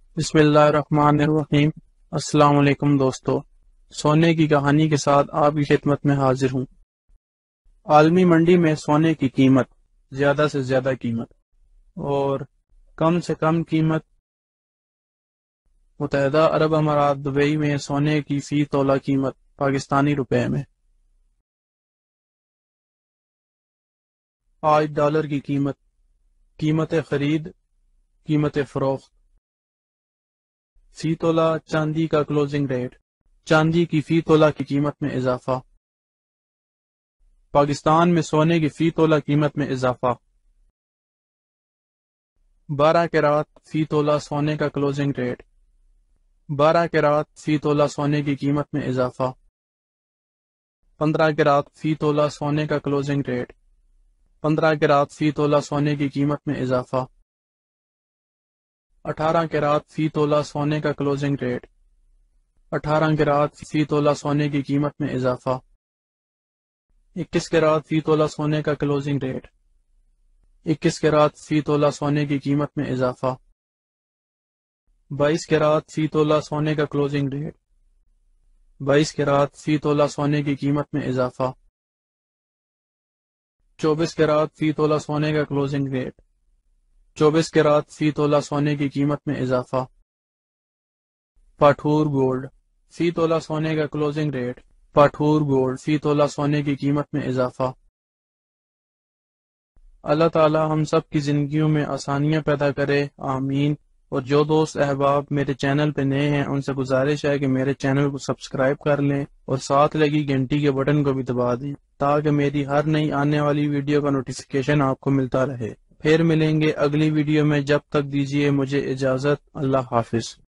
بسم اللہ الرحمن الرحیم۔ السلام علیکم دوستو، سونے کی کہانی کے ساتھ آپ کی خدمت میں حاضر ہوں۔ عالمی منڈی میں سونے کی قیمت، زیادہ سے زیادہ قیمت اور کم سے کم قیمت۔ متحدہ عرب امارات دبئی میں سونے کی فی تولہ قیمت پاکستانی روپے میں۔ آج ڈالر کی قیمت، قیمت خرید، قیمت فروخت۔ فی تولہ چاندی کا کلوزنگ ریٹ، چاندی کی فی تولہ کی قیمت میں اضافہ۔ پاکستان میں سونے کی فی تولہ قیمت میں اضافہ۔ 12 کیرات فی تولہ سونے کا کلوزنگ ریٹ، 12 کیرات فی تولہ سونے کی قیمت میں اضافہ۔ 15 کیرات فی تولہ سونے کا کلوزنگ ریٹ، 15 کیرات فی تولہ سونے کی قیمت میں اضافہ۔ 18 کیرات فی تولہ سونے کا کلوزنگ ریٹ، 18 کیرات فی تولہ سونے کی قیمت میں اضافہ۔ 21 کیرات فی تولہ سونے کا کلوزنگ ریٹ، 21 کیرات فی تولہ سونے کی قیمت میں اضافہ۔ 22 کیرات فی تولہ سونے کا کلوزنگ ریٹ، 22 کیرات فی تولہ سونے کی قیمت میں اضافہ۔ 24 کیرات فی تولہ سونے کا کلوزنگ ریٹ، 24 کیرات فی تولہ سونے کی قیمت میں اضافہ۔ پاٹھور گولڈ فی تولہ سونے کا کلوزنگ ریٹ، پاٹھور گولڈ فی تولہ سونے کی قیمت میں اضافہ۔ اللہ تعالی ہم سب کی زندگیوں میں آسانیاں پیدا کرے، آمین۔ اور جو دوست احباب میرے چینل پہ نئے ہیں ان سے گزارش ہے کہ میرے چینل کو سبسکرائب کر لیں اور ساتھ لگی گھنٹی کے بٹن کو بھی دبا دیں تاکہ میری ہر نئی آنے والی ویڈیو کا نوٹیفیکیشن آپ کو ملتا رہے۔ پھر ملیں گے اگلی ویڈیو میں، جب تک دیجیے مجھے اجازت۔ اللہ حافظ۔